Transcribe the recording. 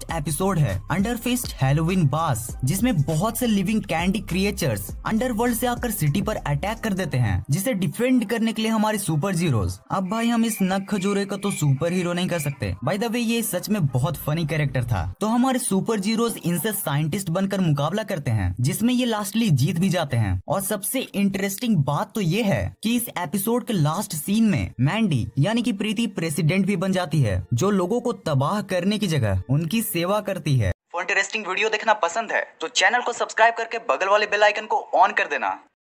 Episode है अंडरफिस्ट Halloween बास, जिसमें बहुत से लिविंग कैंडी क्रिएचर्स अंडरवर्ल्ड से आकर सिटी पर अटैक कर देते हैं, जिसे डिफेंड करने के लिए हमारे सुपर हीरोज। अब भाई हम इस नक खजूरे को तो सुपर हीरो नहीं कर सकते। बाय द वे ये सच में बहुत फनी कैरेक्टर था। तो हमारे सुपर हीरोज इनसे साइंटिस्ट बनकर मुकाबला करते हैं, जिसमें ये लास्टली जीत भी जाते हैं। और सबसे इंटरेस्टिंग बात तो ये है कि इस एपिसोड के लास्ट सीन में मैंडी यानी कि प्रीति प्रेसिडेंट भी बन जाती है, जो लोगों को तबाह करने की जगह उनकी सेवा करती है। इंटरेस्टिंग वीडियो देखना पसंद है तो चैनल को सब्सक्राइब करके बगल वाले बेल आइकन को ऑन कर देना।